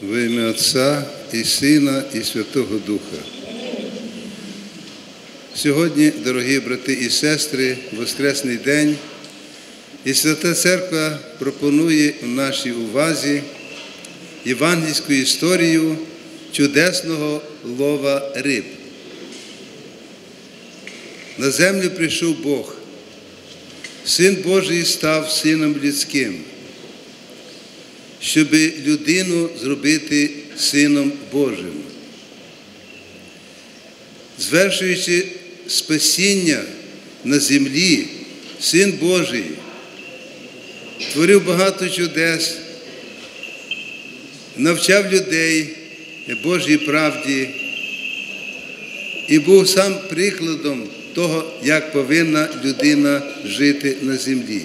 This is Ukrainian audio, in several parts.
Во ім'я Отця і Сина, і Святого Духа. Сьогодні, дорогі брати і сестри, Воскресний день, і Свята Церква пропонує у нашій увазі євангельську історію чудесного лова риб. На землю прийшов Бог. Син Божий став Сином людським, щоб людину зробити Сином Божим. Звершуючи спасіння на землі, Син Божий творив багато чудес, навчав людей Божій правді і був сам прикладом того, як повинна людина жити на землі.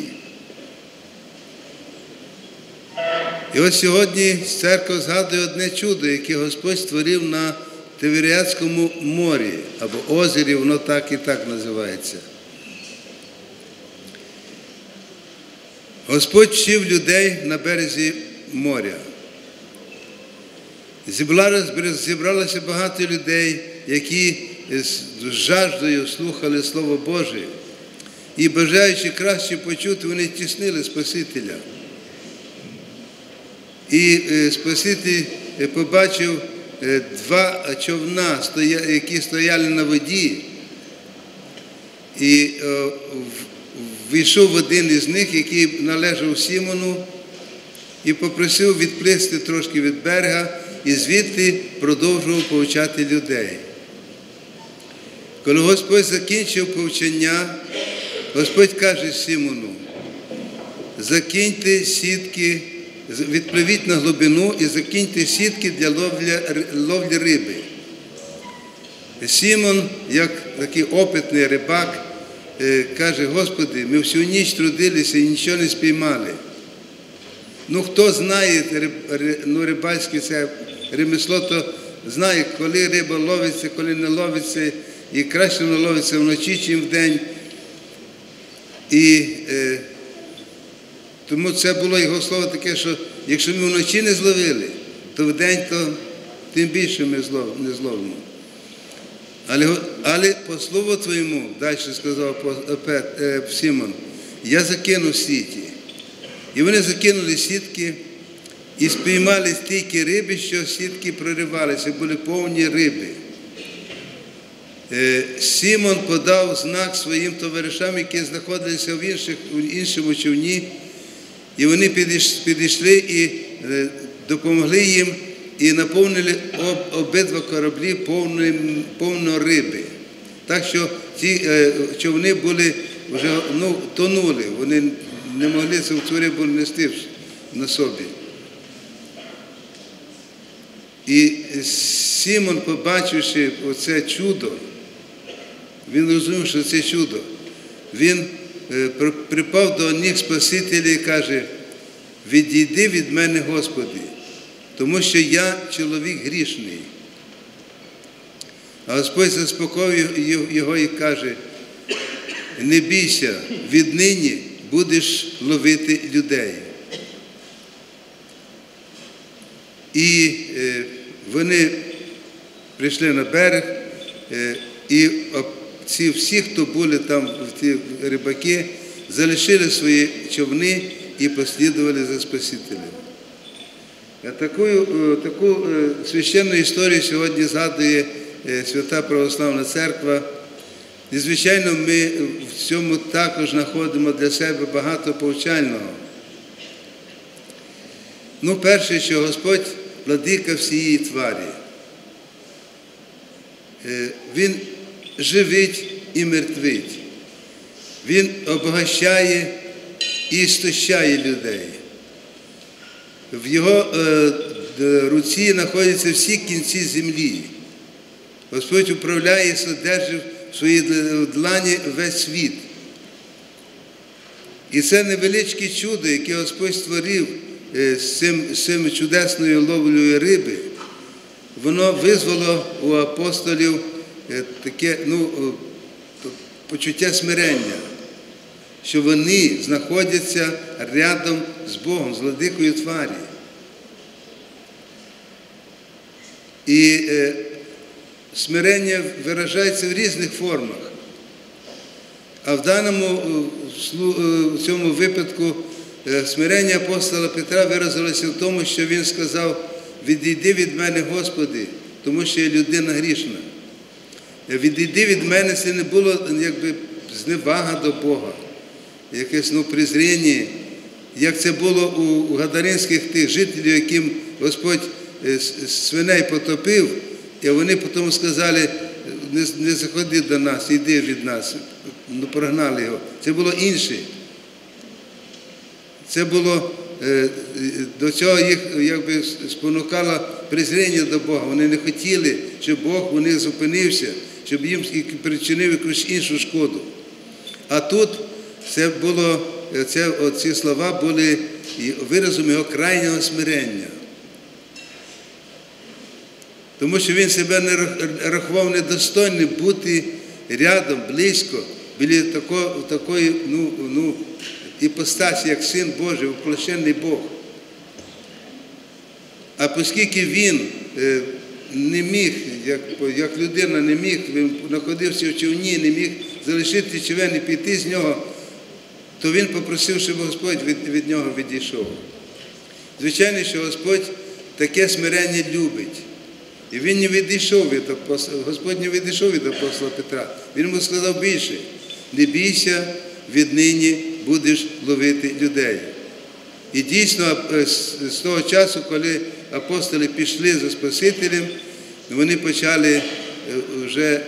І ось сьогодні церква згадує одне чудо, яке Господь створив на Тиверіадському морі, або озері, воно так і так називається. Господь вчив людей на березі моря. Зібралося багато людей, які з жаждою слухали Слово Боже, і бажаючи краще почути, вони тіснили Спасителя. І Спаситель побачив два човна, які стояли на воді, і війшов в один із них, який належав Симону, і попросив відплисти трошки від берега, і звідти продовжував повчати людей. Коли Господь закінчив повчання, Господь каже Симону: закиньте сітки, відпливіть на глибину і закиньте сітки для ловлі риби. Симон, як такий опитний рибак, каже: Господи, ми всю ніч трудилися і нічого не спіймали. Хто знає рибальське це ремесло, то знає, коли риба ловиться, коли не ловиться, і краще не ловиться вночі, чим вдень. І тому це було його слово таке, що якщо ми вночі не зловили, то вдень то тим більше ми не зловимо. Але по слову Твоєму, далі сказав Симон, я закинув сіті. І вони закинули сітки і спіймали стільки риби, що сітки проривалися, були повні риби. Симон подав знак своїм товаришам, які знаходилися в іншому човні, і вони підійшли і допомогли їм, і наповнили обидва кораблі повно риби. Так що ті човни були вже тонули, вони не могли цю рибу нести на собі. І Симон, побачивши оце чудо, він розумів, що це чудо. Він припав до ніг Спасителя і каже: відійди від мене, Господи, тому що я чоловік грішний. А Господь заспокоїв його і каже: не бійся, віднині будеш ловити людей. І вони прийшли на берег, і ці всі, хто були там, ті рибаки, залишили свої човни і послідували за Спасителем. Таку священну історію сьогодні згадує Свята Православна Церква. І, звичайно, ми в цьому також знаходимо для себе багато повчального. Перше, що Господь – владика всієї тварі. Він живить і мертвить. Він обогащає і стощає людей. В його руці знаходяться всі кінці землі. Господь управляє і содержить в своїй длані весь світ. І це невеличке чудо, яке Господь створив з цим чудесною ловлею риби, воно визвало у апостолів таке почуття смирення, що вони знаходяться рядом з Богом, з владикою тварі. І смирення виражається в різних формах. А в даному в цьому випадку смирення апостола Петра виразилося в тому, що він сказав: «Відійди від мене, Господи, тому що я людина грішна». «Відійди від мене» – це не було якби зневага до Бога, якесь презріння, як це було у гадаринських тих жителів, яким Господь свиней потопив, і вони потім сказали: «Не заходи до нас, йди від нас». Прогнали його. Це було інше. Це було, до цього їх якби спонукало презріння до Бога. Вони не хотіли, щоб Бог у них зупинився, щоб їм причинив якусь іншу шкоду. А тут це було, ці слова були виразом його крайнього смирення. Тому що він себе не рахував недостойним бути рядом, близько, біля такої іпостасі, як Син Божий, воплощений Бог. А оскільки він не міг, як людина не міг, він знаходився в човні, не міг залишити човен і піти з нього, то він попросив, щоб Господь від нього відійшов. Звичайно, що Господь таке смирення любить. І він не відійшов від апостола, Господь не відійшов від апостола Петра. Він йому сказав більше: «Не бійся, віднині будеш ловити людей». І дійсно, з того часу, коли апостоли пішли за Спасителем, вони почали вже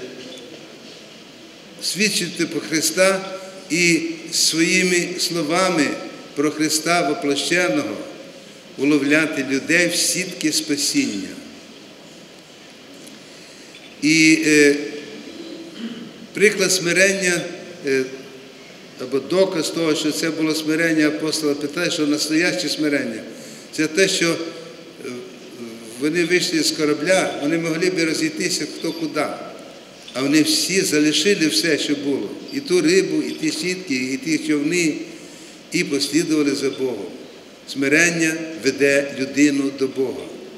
свідчити про Христа і своїми словами про Христа воплощеного уловляти людей в сітки спасіння. І приклад смирення, або доказ того, що це було смирення апостола Петра, що настояще смирення, це те, що вони вийшли з корабля, вони могли б розійтися хто куди, а вони всі залишили все, що було. І ту рибу, і ті сітки, і ті човни, і послідували за Богом. Смирення веде людину до Бога.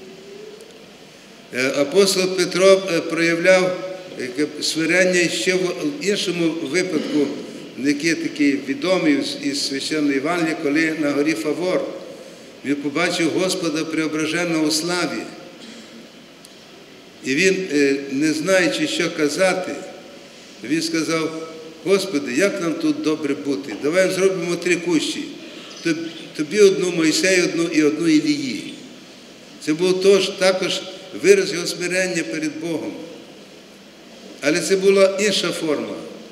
Апостол Петро проявляв смирення ще в іншому випадку, який такий відомий із Священного Євангелія, коли на горі Фавор він побачив Господа преображеного у славі. І він, не знаючи, що казати, він сказав: «Господи, як нам тут добре бути? Давай зробимо 3 кущі. Тобі одну, Мойсею одну і одну Ілії». Це був також вираз його смирення перед Богом. Але це була інша форма.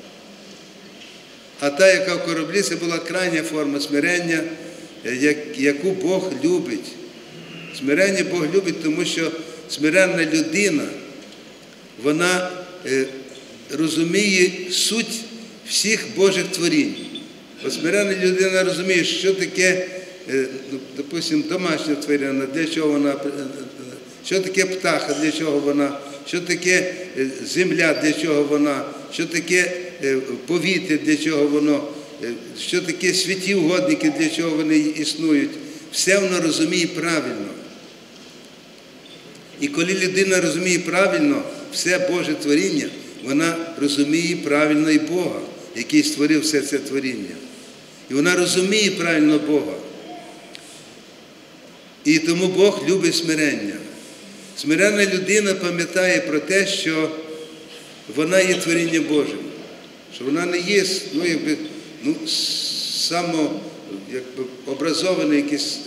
А та, яка в кораблі, це була крайня форма смирення, яку Бог любить. Смирення Бог любить, тому що смиренна людина, вона розуміє суть всіх Божих творінь. От смиренна людина розуміє, що таке, допустимо, домашня тварина, для чого вона, що таке птаха, для чого вона, що таке земля, для чого вона, що таке повітря, для чого воно, що таке святі угодники, для чого вони існують. Все воно розуміє правильно. І коли людина розуміє правильно все Боже творіння, вона розуміє правильно і Бога, який створив все це творіння. І вона розуміє правильно Бога. І тому Бог любить смирення. Смиренна людина пам'ятає про те, що вона є творінням Божим, що вона не є образована якась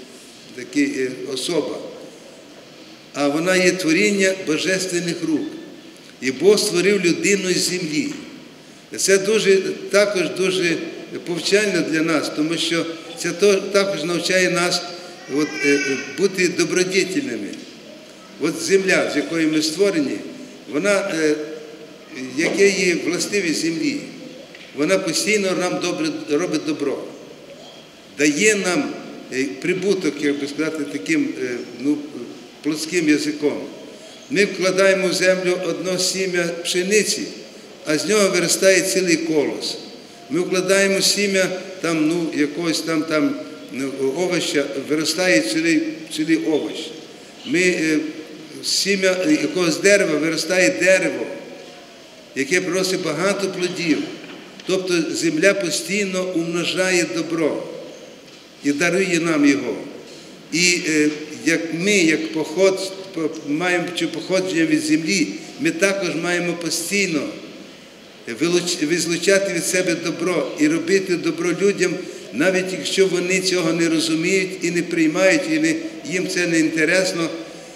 особа, а вона є творіння божественних рук. І Бог створив людину з землі. Це також дуже повчально для нас, тому що це також навчає нас бути добродітельними. От земля, з якої ми створені, вона, яке є властивість землі, вона постійно нам робить добро, дає нам прибуток, як би сказати, таким плоским язиком. Ми вкладаємо в землю одно сім'я пшениці, а з нього виростає цілий колос. Ми вкладаємо сім'я якогось овоща, виростає цілий овощ. Ми сім'я якогось дерева виростає дерево, яке приносить багато плодів. Тобто земля постійно умножає добро і дарує нам його. І як ми, як маємо походження від землі, ми також маємо постійно визлучати від себе добро і робити добро людям, навіть якщо вони цього не розуміють і не приймають, і їм це не інтересно,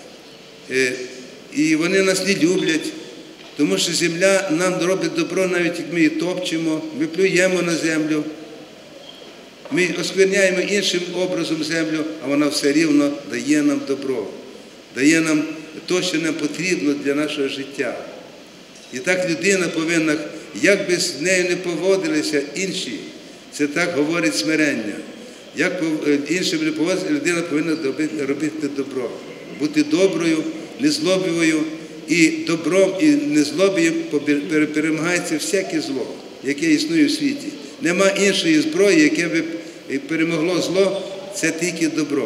і вони нас не люблять. Тому що земля нам робить добро, навіть як ми її топчемо, ми плюємо на землю, ми оскверняємо іншим образом землю, а вона все рівно дає нам добро, дає нам те, що нам потрібно для нашого життя. І так людина повинна, як би з нею не поводилися інші, це так говорить смирення. Як іншим не поводиться, людина повинна робити добро, бути доброю, незлобивою, і добром, і незлобою перемагається всяке зло, яке існує в світі. Нема іншої зброї, яке б перемогло зло, це тільки добро.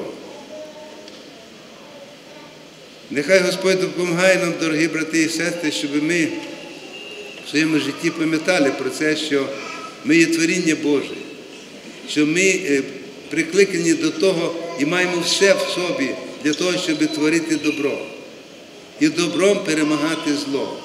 Нехай Господь допомагає нам, дорогі брати і сестри, щоб ми в своєму житті пам'ятали про це, що ми є творіння Боже, що ми прикликані до того і маємо все в собі для того, щоб творити добро. І добром перемагати зло.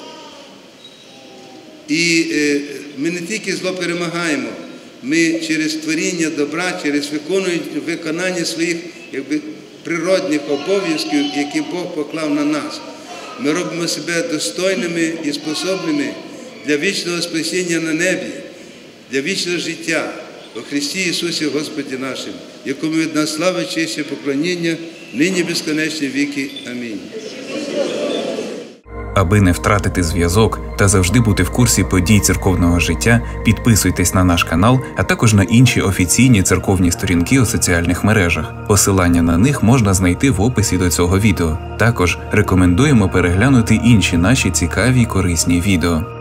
І ми не тільки зло перемагаємо, ми через творіння добра, через виконання своїх природних обов'язків, які Бог поклав на нас, ми робимо себе достойними і способними для вічного спасіння на небі, для вічного життя у Христі Ісусі Господі нашим, якому від нас слава, честь і поклоніння, нині безконечні віки. Амінь. Аби не втратити зв'язок та завжди бути в курсі подій церковного життя, підписуйтесь на наш канал, а також на інші офіційні церковні сторінки у соціальних мережах. Посилання на них можна знайти в описі до цього відео. Також рекомендуємо переглянути інші наші цікаві й корисні відео.